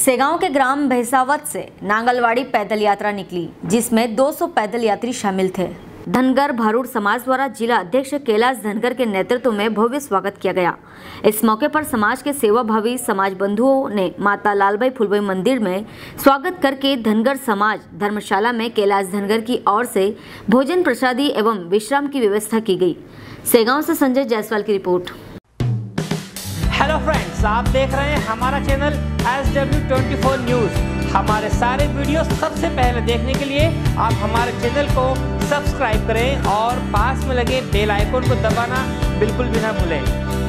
सेगांव के ग्राम भैसावत से नांगलवाड़ी पैदल यात्रा निकली, जिसमें 200 पैदल यात्री शामिल थे। धनगर भारूड समाज द्वारा जिला अध्यक्ष कैलाश धनगर के नेतृत्व में भव्य स्वागत किया गया। इस मौके पर समाज के सेवाभावी समाज बंधुओं ने माता लालबाई फुलबाई मंदिर में स्वागत करके धनगर समाज धर्मशाला में कैलाश धनगर की ओर से भोजन प्रसादी एवं विश्राम की व्यवस्था की गई। सेगांव से संजय जायसवाल की रिपोर्ट। हेलो फ्रेंड्स, आप देख रहे हैं हमारा चैनल SW24 न्यूज़। हमारे सारे वीडियो सबसे पहले देखने के लिए आप हमारे चैनल को सब्सक्राइब करें और पास में लगे बेल आइकन को दबाना बिल्कुल भी ना भूलें।